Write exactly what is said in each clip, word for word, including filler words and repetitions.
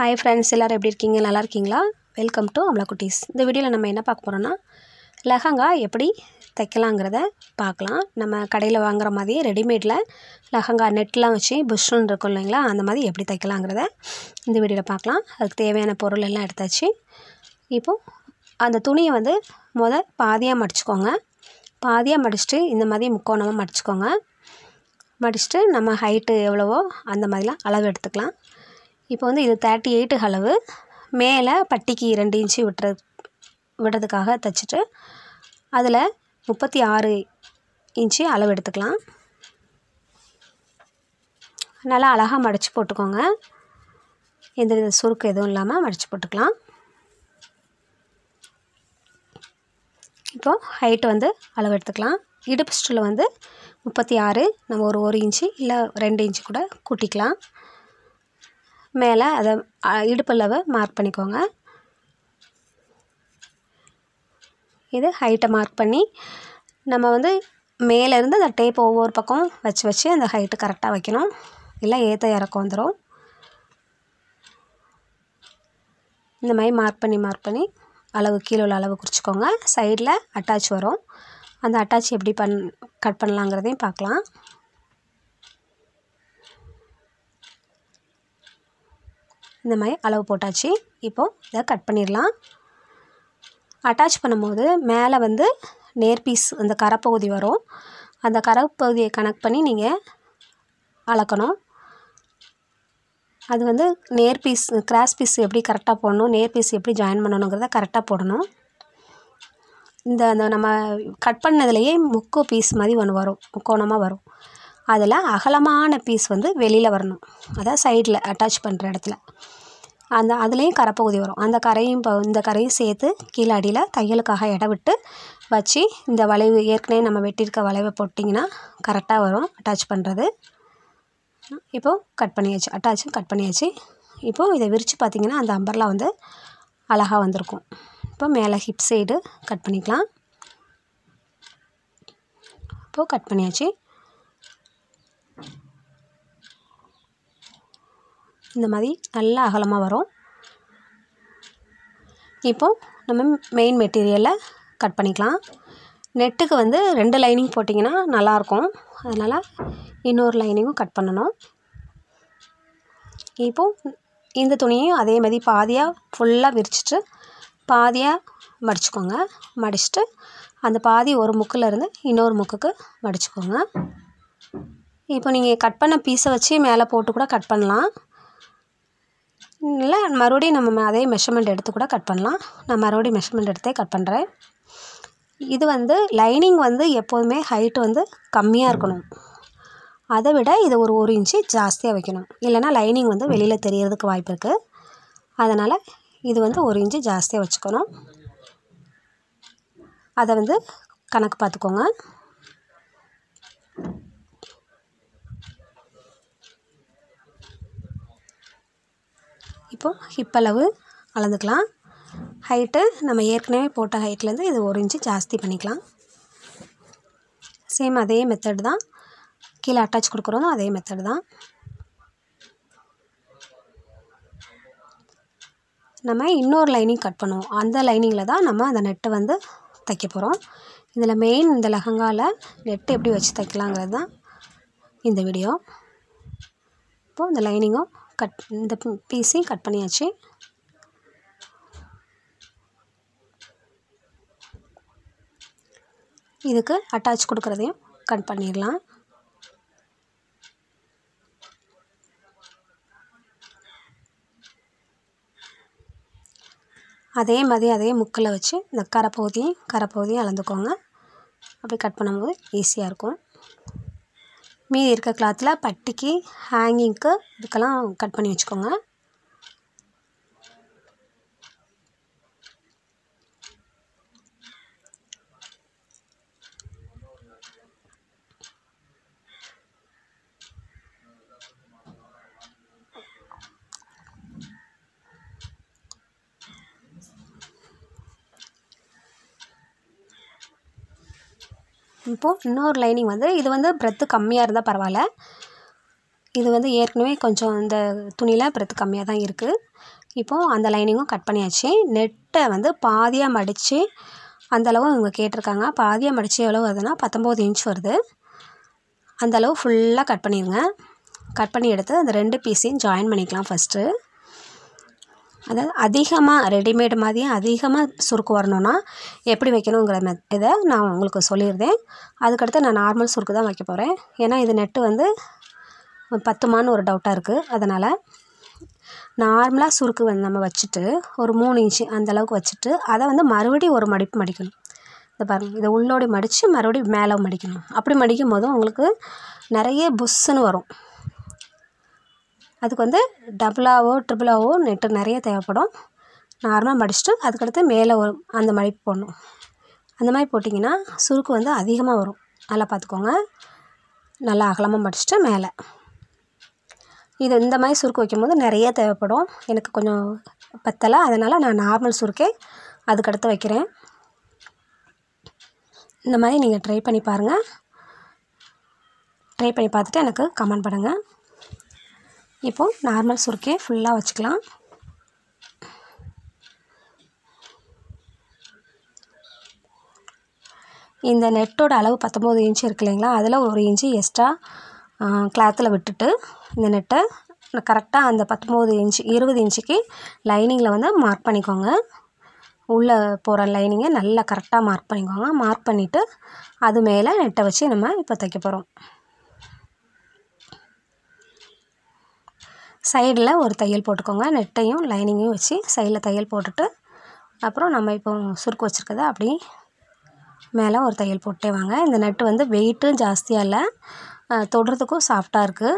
Hi friends, எல்லோரும் எப்படி இருக்கீங்க? நல்லா இருக்கீங்களா? வெல்கம் டு அமலா குட்டீஸ். இந்த வீடியோவில் நம்ம என்ன பார்க்க போகிறோன்னா, லெஹங்கா எப்படி தைக்கலாங்கிறத பார்க்கலாம். நம்ம கடையில் வாங்குற மாதிரியே ரெடிமேடில் லெஹங்கா நெட்லாம் வச்சு புஷ்ஷுன்னு இருக்கும் இல்லைங்களா, அந்த மாதிரி எப்படி தைக்கலாங்கிறத இந்த வீடியோவில் பார்க்கலாம். அதுக்கு தேவையான பொருள் எல்லாம் எடுத்தாச்சு. இப்போது அந்த துணியை வந்து முத பாதியாக மடிச்சுக்கோங்க. பாதியாக மடிச்சுட்டு இந்த மாதிரி முக்கோணமாக மடிச்சுக்கோங்க. மடிச்சுட்டு நம்ம ஹைட்டு எவ்வளவோ அந்த மாதிரிலாம் அளவு எடுத்துக்கலாம். இப்போ வந்து இது தேர்ட்டி எயிட்டு அளவு. மேலே பட்டிக்கு ரெண்டு இன்ச்சு விட்டுற விடுறதுக்காக தைச்சிட்டு அதில் முப்பத்தி ஆறு இன்ச்சு அளவு எடுத்துக்கலாம். நல்லா அழகாக மடித்து போட்டுக்கோங்க. எந்தவித சுருக்கு எதுவும் இல்லாமல் மடித்து போட்டுக்கலாம். இப்போது ஹைட்டு வந்து அளவு எடுத்துக்கலாம். இடுப்பு ஸ்டில் வந்து முப்பத்தி ஆறு, நம்ம ஒரு ஒரு இன்ச்சு இல்லை ரெண்டு இன்ச்சு கூட கூட்டிக்கலாம். மேலே அதை இடுப்பளவை மார்க் பண்ணிக்கோங்க. இது ஹைட்டை மார்க் பண்ணி நம்ம வந்து மேலேருந்து அந்த டேப் ஒவ்வொரு பக்கம் வச்சு வச்சு அந்த ஹைட்டு கரெக்டாக வைக்கணும், இல்லை ஏற்ற இறக்கம் வந்துடும். இந்த மாதிரி மார்க் பண்ணி மார்க் பண்ணி அளவு கீழே உள்ள அளவு குறிச்சிக்கோங்க. சைடில் அட்டாச் வரும், அந்த அட்டாச் எப்படி பண் கட் பண்ணலாங்கிறதையும் பார்க்கலாம். இந்த மாதிரி அளவு போட்டாச்சு. இப்போது இதை கட் பண்ணிடலாம். அட்டாச் பண்ணும்போது மேலே வந்து நேர் பீஸ் அந்த கரைப்பகுதி வரும். அந்த கரைப்பகுதியை கனெக்ட் பண்ணி நீங்கள் அளக்கணும். அது வந்து நேர் பீஸ் கிராஸ் பீஸ் எப்படி கரெக்டாக போடணும், நேர் பீஸ் எப்படி ஜாயின் பண்ணணுங்கிறத கரெக்டாக போடணும். இந்த அந்த நம்ம கட் பண்ணதுலேயே முக்கு பீஸ் மாதிரி ஒன்று வரும், முக்கோணமாக வரும். அதில் அகலமான பீஸ் வந்து வெளியில் வரணும், அதான் சைடில் அட்டாச் பண்ணுற இடத்துல. அந்த அதுலேயும் கரைப்பகுதி வரும். அந்த கரையும் இப்போ இந்த கரையும் சேர்த்து கீழே அடியில் தையலுக்காக இடம் விட்டு வச்சு இந்த வளைவு ஏற்கனவே நம்ம வெட்டியிருக்க வளைவை போட்டிங்கன்னா கரெக்டாக வரும் அட்டாச் பண்ணுறது. இப்போது கட் பண்ணியாச்சு, அட்டாச்சும் கட் பண்ணியாச்சு. இப்போது இதை விரித்து பார்த்திங்கன்னா அந்த அம்பர்லா வந்து அழகாக வந்திருக்கும். இப்போ மேலே ஹிப் சைடு கட் பண்ணிக்கலாம். இப்போது கட் பண்ணியாச்சு. இந்த மாதிரி நல்லா அகலமாக வரும். இப்போது நம்ம மெயின் மெட்டீரியலை கட் பண்ணிக்கலாம். நெட்டுக்கு வந்து ரெண்டு லைனிங் போட்டிங்கன்னா நல்லாயிருக்கும், அதனால் இன்னொரு லைனிங்கும் கட் பண்ணணும். இப்போது இந்த துணியையும் அதே மாதிரி பாதியாக ஃபுல்லாக விரிச்சிட்டு பாதியாக மடிச்சுக்கோங்க. மடிச்சுட்டு அந்த பாதி ஒரு முக்கில் இருந்து இன்னொரு முக்குக்கு மடிச்சுக்கோங்க. இப்போ நீங்கள் கட் பண்ண பீஸை வச்சு மேலே போட்டு கூட கட் பண்ணலாம், இல்லை மறுபடியும் நம்ம அதே மெஷர்மெண்ட் எடுத்து கூட கட் பண்ணலாம். நான் மறுபடியும் மெஷர்மெண்ட் எடுத்தே கட் பண்ணுறேன். இது வந்து லைனிங் வந்து எப்போதுமே ஹைட்டு வந்து கம்மியாக இருக்கணும், அதை விட இது ஒரு ஒரு இன்ச்சு ஜாஸ்தியாக வைக்கணும், இல்லைனா லைனிங் வந்து வெளியில் தெரியறதுக்கு வாய்ப்பு இருக்குது. அதனால் இது வந்து ஒரு இன்ச்சு ஜாஸ்தியாக வச்சுக்கணும். அதை வந்து கணக்கு பார்த்துக்கோங்க. இப்போது ஹிப் அளவு அளந்துக்கலாம். ஹைட்டு நம்ம ஏற்கனவே போட்ட ஹைட்லேருந்து இது ஒரு இன்ச்சு ஜாஸ்தி பண்ணிக்கலாம். சேம் அதே மெத்தட் தான், கீழே அட்டாச் கொடுக்குறோம் அதே மெத்தட் தான். நம்ம இன்னொரு லைனிங் கட் பண்ணுவோம், அந்த லைனிங்கில் தான் நம்ம அந்த நெட்டை வந்து தைக்க போகிறோம். இதில் மெயின் இந்த லெஹங்காவில் நெட்டு எப்படி வச்சு தைக்கலாங்கிறது தான் இந்த வீடியோ. இப்போது இந்த லைனிங்கும் கட் இந்த பீஸையும் கட் பண்ணியாச்சு. இதுக்கு அட்டாச் கொடுக்குறதையும் கட் பண்ணிடலாம். அதே மாதிரி அதே முக்கில் வச்சு இந்த கரைப்பகுதியும் கரைப்பகுதியும் அளந்துக்கோங்க. அப்படி கட் பண்ணும்போது ஈஸியாக இருக்கும். மீதி இருக்க கிளாத்தில் பட்டிக்கு ஹேங்கிங்க்கு இதுக்கெல்லாம் கட் பண்ணி வச்சுக்கோங்க. இப்போது இன்னொரு லைனிங் வந்து இது வந்து பிரெத்து கம்மியாக இருந்தால் பரவாயில்ல, இது வந்து ஏற்கனவே கொஞ்சம் இந்த துணியில் பிரெத்து கம்மியாக தான் இருக்குது. இப்போது அந்த லைனிங்கும் கட் பண்ணியாச்சு. நெட்டை வந்து பாதியாக மடித்து அந்தளவு இவங்க கேட்டிருக்காங்க. பாதியாக மடித்து எவ்வளோ வருதுன்னா பத்தொம்போது இன்ச் வருது. அந்தளவு ஃபுல்லாக கட் பண்ணிடுங்க. கட் பண்ணி எடுத்து அந்த ரெண்டு பீஸையும் ஜாயின் பண்ணிக்கலாம் ஃபஸ்ட்டு. அதாவது அதிகமாக ரெடிமேடு மாதிரியே அதிகமாக சுருக்கு வரணுன்னா எப்படி வைக்கணுங்கிற மெ இதை நான் உங்களுக்கு சொல்லியிருந்தேன். அதுக்கடுத்து நான் நார்மல் சுருக்கு தான் வைக்க போகிறேன். ஏன்னா இது நெட்டு வந்து பத்துமான்னு ஒரு டவுட்டாக இருக்குது. அதனால் நார்மலாக சுருக்கு வந்து நம்ம வச்சுட்டு ஒரு மூணு இன்ச்சு அந்தளவுக்கு வச்சுட்டு அதை வந்து மறுபடியும் ஒரு மடிப்பு மடிக்கணும். இதை பாருங்கள், இதை உள்ளோடி மடித்து மறுபடியும் மேலே மடிக்கணும். அப்படி மடிக்கும் போதும் உங்களுக்கு நிறைய புஷ்ஷுன்னு வரும். அதுக்கு வந்து டபுளாவோ ட்ரிபிளாவோ நெட்டு நிறைய தேவைப்படும். நார்மலாக மடிச்சுட்டு அதுக்கடுத்து மேலே ஒரு அந்த மடிப்பு போடணும். அந்த மாதிரி போட்டிங்கன்னா சுருக்கு வந்து அதிகமாக வரும். நல்லா பார்த்துக்கோங்க. நல்லா அகலமாக மடிச்சுட்டு மேலே இது இந்த மாதிரி சுருக்கு வைக்கும்போது நிறைய தேவைப்படும். எனக்கு கொஞ்சம் பத்தலை, அதனால் நான் நார்மல் சுருக்கே அதுக்கடுத்து வைக்கிறேன். இந்த மாதிரி நீங்கள் ட்ரை பண்ணி பாருங்கள். ட்ரை பண்ணி பார்த்துட்டு எனக்கு கமெண்ட் பண்ணுங்கள். இப்போது நார்மல் சுருக்கே ஃபுல்லாக வச்சுக்கலாம். இந்த நெட்டோட அளவு பத்தொம்போது இன்ச்சு இருக்கு இல்லைங்களா, அதில் ஒரு இன்ச்சு எக்ஸ்ட்ரா கிளாத்தில் விட்டுட்டு இந்த நெட்டை கரெக்டாக அந்த பத்தொம்போது இன்ச்சு இருபது இன்ச்சுக்கு லைனிங்கில் வந்து மார்க் பண்ணிக்கோங்க. உள்ளே போகிற லைனிங்கை நல்லா கரெக்டாக மார்க் பண்ணிக்கோங்க. மார்க் பண்ணிவிட்டு அது மேலே நெட்டை வச்சு நம்ம இப்போ தைக்க போகிறோம். சைடில் ஒரு தையல் போட்டுக்கோங்க. நெட்டையும் லைனிங்கையும் வச்சு சைடில் தையல் போட்டுட்டு அப்புறம் நம்ம இப்போ சுருக்கு வச்சுருக்கதை அப்படி மேலே ஒரு தையல் போட்டே வாங்க. இந்த நெட்டு வந்து வெயிட்டும் ஜாஸ்தியாக இல்லை, தொடுறதுக்கும் சாஃப்டாக இருக்குது.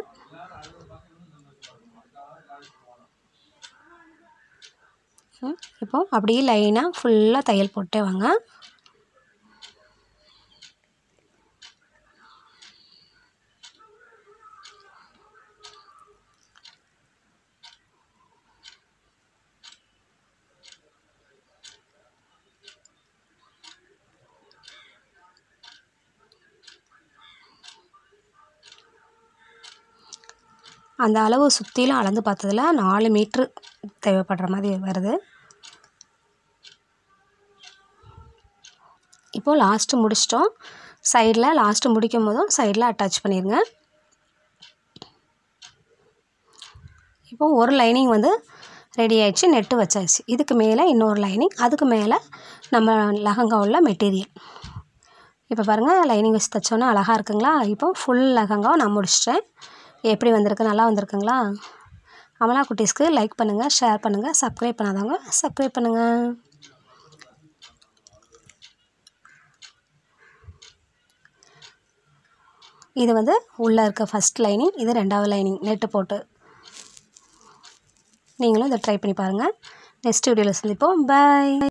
இப்போது அப்படியே லைனாக ஃபுல்லாக தையல் போட்டே வாங்க. அந்த அளவு சுற்றிலும் அளந்து பார்த்ததில் நாலு மீட்ரு தேவைப்படுற மாதிரி வருது. இப்போது லாஸ்ட்டு முடிச்சிட்டோம். சைடில் லாஸ்ட்டு முடிக்கும் போதும் சைடில் அட்டாச் பண்ணிடுங்க. இப்போது ஒரு லைனிங் வந்து ரெடி ஆகிடுச்சு, நெட்டு வச்சாச்சு. இதுக்கு மேலே இன்னொரு லைனிங், அதுக்கு மேலே நம்ம லெஹங்கா உள்ள மெட்டீரியல். இப்போ பாருங்கள், லைனிங் வச்சு தைச்சோன்னா அழகாக இருக்குங்களா. இப்போ ஃபுல் லெஹங்காவை நான் முடிச்சிட்டேன். எப்படி வந்திருக்கு, நல்லா வந்திருக்குங்களா. அமலா குட்டீஸ்க்கு லைக் பண்ணுங்கள், ஷேர் பண்ணுங்கள், சப்ஸ்கிரைப் பண்ணாதவங்க சப்ஸ்கிரைப் பண்ணுங்கள். இது வந்து உள்ளே இருக்க ஃபஸ்ட் லைனிங், இது ரெண்டாவது லைனிங் நெட்டு போட்டு. நீங்களும் இதை ட்ரை பண்ணி பாருங்கள். நெக்ஸ்ட் வீடியோவில் சந்திப்போம். பாய்.